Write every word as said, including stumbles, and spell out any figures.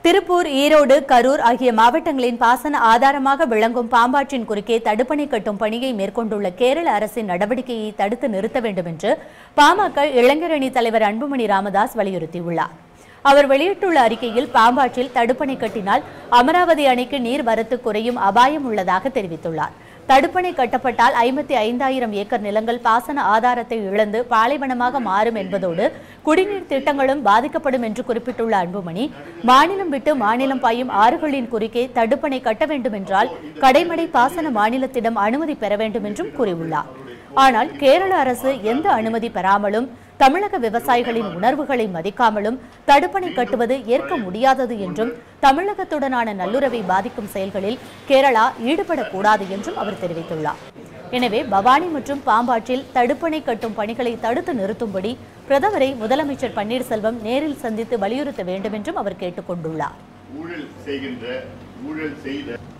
திருப்பூர், ஈரோடு, கரூர் ஆகிய மாவட்டங்களின் பாசன ஆதாரமாக விளங்கும் பாம்பாற்றின் குறுக்கே தடுப்பணை கட்டும் பணியை மேற்கொண்டுள்ள கேரள அரசின் நடவடிக்கையை தடுத்து நிறுத்த வேண்டும் என்று பாமக இளைஞரணி தலைவர் அன்புமணி ராமதாஸ் வலியுறுத்தியுள்ளார். அவர் வெளியிட்டுள்ள அறிக்கையில் பாம்பாற்றில் தடுப்பணை கட்டினால் அமராவதி அணைக்கு நீர் வரத்து குறையும் அபாயம் உள்ளதாக தெரிவித்துள்ளார். தடுப்பணை கட்டப்பட்டால் ஐம்பத்தி ஐந்தாயிரம் ஏக்கர் நிலங்கள் பாசன ஆதாரத்தை இழந்து பாலைவனமாக மாறும் என்பதோடு குடிநீர் திட்டங்களும் பாதிக்கப்படும் என்று குறிப்பிட்டுள்ள அன்புமணி, மாநிலம் விட்டு மாநிலம் பாயும் ஆறுகளின் குறுக்கே தடுப்பணை கட்ட வேண்டும் என்றால் கடைமடை பாசன மாநிலத்திடம் அனுமதி பெற வேண்டும் என்றும் கூறியுள்ளார். ஆனால் கேரள அரசு எந்த அனுமதி பெறாமலும் தமிழக விவசாயிகளின் உணர்வுகளை மதிக்காமலும் தடுப்பணை கட்டுவது ஏற்க முடியாதது என்றும் தமிழகத்துடனான நல்லுறவை பாதிக்கும் செயல்களில் கேரளா ஈடுபடக்கூடாது என்றும் அவர் தெரிவித்துள்ளார். எனவே பவானி மற்றும் பாம்பாற்றில் தடுப்பணை கட்டும் பணிகளை தடுத்து நிறுத்தும்படி பிரதமரை முதலமைச்சர் பன்னீர்செல்வம் நேரில் சந்தித்து வலியுறுத்த வேண்டும் என்றும் அவர் கேட்டுக் கொண்டுள்ளார்.